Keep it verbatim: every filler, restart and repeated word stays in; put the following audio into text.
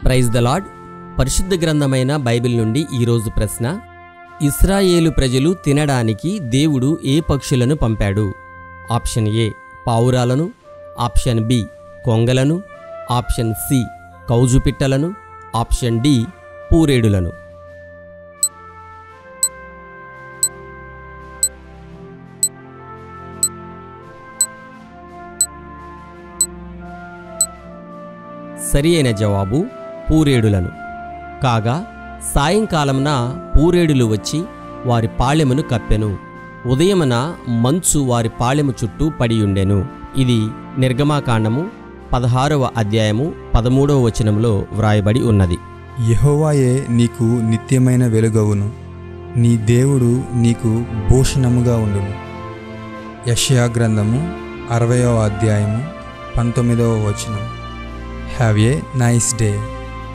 Praise the lord. పరిశుద్ధ గ్రంథమైన Bible నుండి ఈరోజు ప్రశ్న: ఇశ్రాయేలు ప్రజలు తినడానికి దేవుడు ఏ పక్షులను పంపాడు? ఆప్షన్ ఏ పావురాలను, ఆప్షన్ బి కొంగలను, ఆప్షన్ సి కౌజుపిట్టలను, ఆప్షన్ డి పూరేడులను. సరి అయిన జవాబు పూరేడులను. కాగా సాయంకాలమున పూరేడులు వచ్చి వారి పాళెమును కప్పెను. ఉదయమున మంచు వారి పాళెము చుట్టూ పడియుండెను. ఇది నిర్గమాకాండము పదహారవ అధ్యాయము పదమూడవ వచనంలో వ్రాయబడి ఉన్నది. యెహోవాయే నీకు నిత్యమైన వెలుగవును, నీ దేవుడు నీకు భూషణముగా ఉండును. యెషయా గ్రంథము అరవయవ అధ్యాయము పంతొమ్మిదవ వచనం. Have a nice day.